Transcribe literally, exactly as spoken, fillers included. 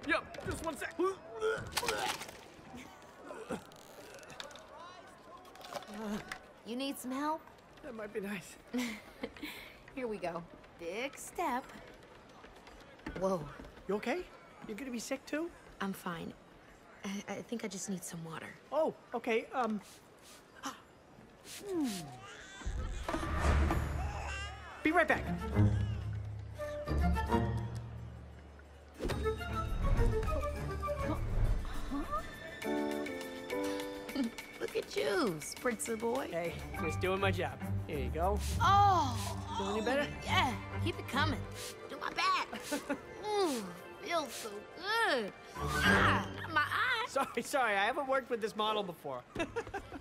Yep, just one sec. You need some help? That might be nice. Here we go. Big step. Whoa. You okay? You're gonna be sick too? I'm fine. I, I think I just need some water. Oh, okay, um... Be right back. Look at you, spritzer boy. Hey, just doing my job. Here you go. Oh! Feel any better? Yeah, keep it coming. Do my back. Ooh, feels so good. Ah, not my eye. Sorry, sorry, I haven't worked with this model before.